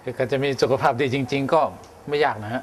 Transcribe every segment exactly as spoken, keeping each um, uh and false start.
คือการจะมีสุขภาพดีจริงๆก็ไม่ยากนะฮะ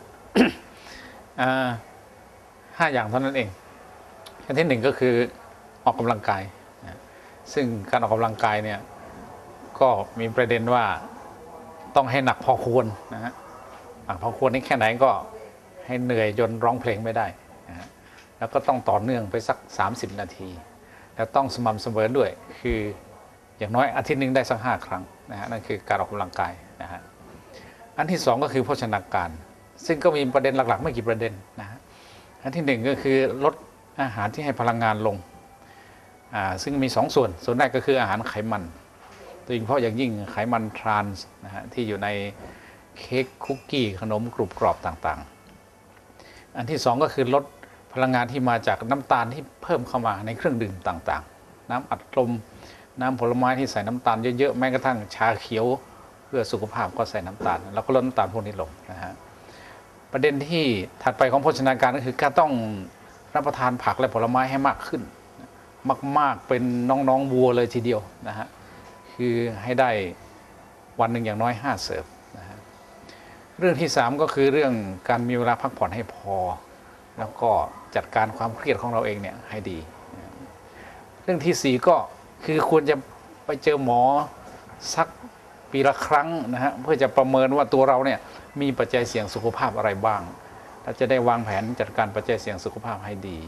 ห้าอย่างเท่านั้นเองอันที่หนึ่งก็คือออกกำลังกายนะซึ่งการออกกำลังกายเนี่ยก็มีประเด็นว่าต้องให้หนักพอควรนะฮะหนักพอควรนี่แค่ไหนก็ให้เหนื่อยจนร้องเพลงไม่ได้นะฮะแล้วก็ต้องต่อเนื่องไปสักสามสิบนาทีแล้วต้องสม่ำเสมอด้วยคืออย่างน้อยอาทิตย์นึงได้สักห้าครั้งนะฮะนั่นคือการออกกำลังกายนะฮะอันที่สองก็คือโภชนาการซึ่งก็มีประเด็นหลักๆไม่กี่ประเด็นนะฮะอันที่หนึ่งก็คือลดอาหารที่ให้พลังงานลงซึ่งมีสองส่วนส่วนแรกก็คืออาหารไขมันโดยเฉพาะอย่างยิ่งไขมันทรานส์นะฮะที่อยู่ในเค้กคุกกี้ขนมกรุบกรอบต่างๆอันที่สองก็คือลดพลังงานที่มาจากน้ำตาลที่เพิ่มเข้ามาในเครื่องดื่มต่างๆน้ำอัดลมน้ำผลไม้ที่ใส่น้ำตาลเยอะๆแม้กระทั่งชาเขียวเพื่อสุขภาพก็ใส่น้ำตาลแล้วก็ลดน้ำตาลพวกนี้ลงนะฮะประเด็นที่ถัดไปของโภชนาการก็คือการต้องรับประทานผักและผลไม้ให้มากขึ้นมากๆเป็นน้องๆวัวเลยทีเดียวนะฮะคือให้ได้วันหนึ่งอย่างน้อยห้าเสิร์ฟนะฮะเรื่องที่สามก็คือเรื่องการมีเวลาพักผ่อนให้พอแล้วก็จัดการความเครียดของเราเองเนี่ยให้ดีเรื่องที่สี่ก็คือควรจะไปเจอหมอสักปีละครั้งนะฮะเพื่อจะประเมินว่าตัวเราเนี่ยมีปัจจัยเสี่ยงสุขภาพอะไรบ้างและจะได้วางแผนจัดการปัจจัยเสี่ยงสุขภาพให้ดี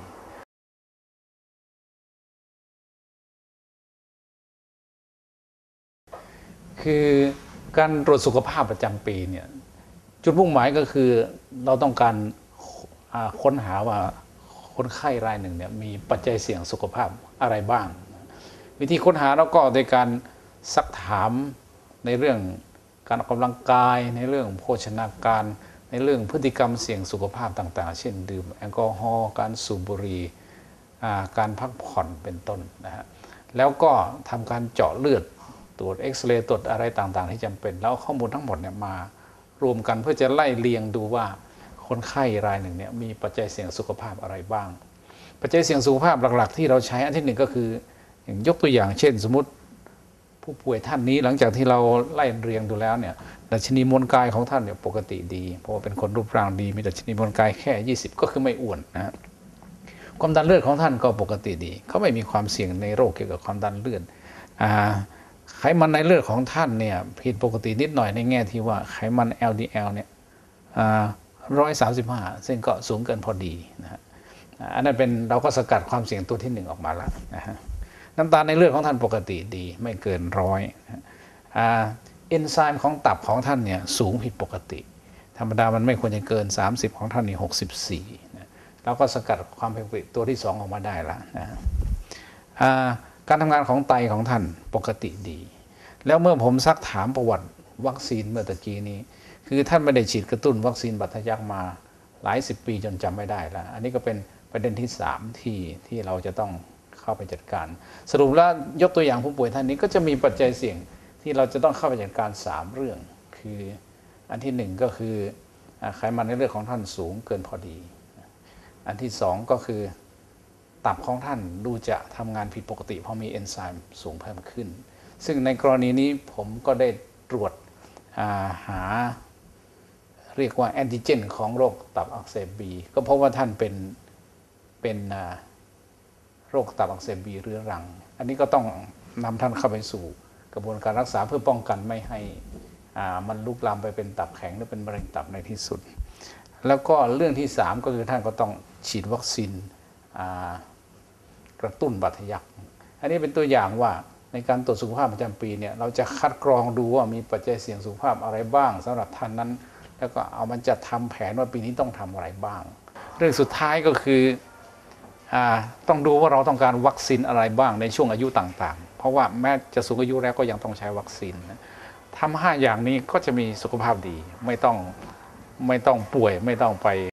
คือการตรวจสุขภาพประจำปีเนี่ยจุดมุ่งหมายก็คือเราต้องการค้นหาว่าคนไข้รายหนึ่งเนี่ยมีปัจจัยเสี่ยงสุขภาพอะไรบ้างวิธีค้นหาเราก็โดยการซักถามในเรื่องการออกกำลังกายในเรื่องโภชนาการในเรื่องพฤติกรรมเสี่ยงสุขภาพต่างๆเช่นดื่มแอลกอฮอล์การสูบบุหรี่การพักผ่อนเป็นต้นนะฮะแล้วก็ทำการเจาะเลือดตรวจเอ็กซเรย์ตรวจอะไรต่างๆที่จำเป็นแล้วข้อมูลทั้งหมดเนี่ยมารวมกันเพื่อจะไล่เรียงดูว่าคนไข้รายหนึ่งเนี่ยมีปัจจัยเสี่ยงสุขภาพอะไรบ้างปัจจัยเสี่ยงสุขภาพหลักๆที่เราใช้อันที่หนึ่งก็คืออย่างยกตัวอย่างเช่นสมมติผู้ป่วยท่านนี้หลังจากที่เราไล่เรียงดูแล้วเนี่ยดัชนีมวลกายของท่านเนี่ยปกติดีเพราะว่าเป็นคนรูปร่างดีมีดัชนีมวลกายแค่ยี่สิบก็คือไม่อ้วนนะความดันเลือดของท่านก็ปกติดีเขาไม่มีความเสี่ยงในโรคเกี่ยวกับความดันเลือดไขมันในเลือดของท่านเนี่ยผิดปกตินิดหน่อยในแง่ที่ว่าไขมัน แอล ดี แอล เนี่ยร้อยสามสิบห้าซึ่งก็สูงเกินพอดีนะฮะอันนั้นเป็นเราก็สกัดความเสี่ยงตัวที่หนึ่งออกมาแล้วนะฮะน้ำตาลในเลือดของท่านปกติดีไม่เกินร้อยเอนไซม์ของตับของท่านเนี่ยสูงผิดปกติธรรมดามันไม่ควรจะเกินสามสิบของท่านนี่หกสิบสี่นะเราก็สกัดความผิดปกติตัวที่สองออกมาได้แล้วนะการทำงานของไตของท่านปกติดีแล้วเมื่อผมซักถามประวัติวัคซีนเมื่อตะกี้นี้คือท่านไม่ได้ฉีดกระตุ้นวัคซีนบัตรทะยักมาหลายสิบปีจนจำไม่ได้แล้วอันนี้ก็เป็นประเด็นที่สามที่ที่เราจะต้องเข้าไปจัดการสรุปแล้วยกตัวอย่างผู้ป่วยท่านนี้ก็จะมีปัจจัยเสี่ยงที่เราจะต้องเข้าไปจัดการสามเรื่องคืออันที่หนึ่งก็คือไขมันในเลือดของท่านสูงเกินพอดีอันที่สองก็คือตับของท่านดูจะทำงานผิดปกติเพราะมีเอนไซม์สูงเพิ่มขึ้นซึ่งในกรณีนี้ผมก็ได้ตรวจหาเรียกว่าแอนติเจนของโรคตับอักเสบบีก็เพราะว่าท่านเป็นเป็นโรคตับอักเสบบีเรื้อรังอันนี้ก็ต้องนำท่านเข้าไปสู่กระบวนการรักษาเพื่อป้องกันไม่ให้มันลุกลามไปเป็นตับแข็งหรือเป็นมะเร็งตับในที่สุดแล้วก็เรื่องที่สามก็คือท่านก็ต้องฉีดวัคซีนกระตุ้นบาดทะยักอันนี้เป็นตัวอย่างว่าในการตรวจสุขภาพประจำปีเนี่ยเราจะคัดกรองดูว่ามีปัจจัยเสี่ยงสุขภาพอะไรบ้างสำหรับท่านนั้นแล้วก็เอามันจะทำแผนว่าปีนี้ต้องทำอะไรบ้างเรื่องสุดท้ายก็คือต้องดูว่าเราต้องการวัคซีนอะไรบ้างในช่วงอายุต่างๆเพราะว่าแม้จะสูงอายุแล้วก็ยังต้องใช้วัคซีนทำห้าอย่างนี้ก็จะมีสุขภาพดีไม่ต้องไม่ต้องป่วยไม่ต้องไป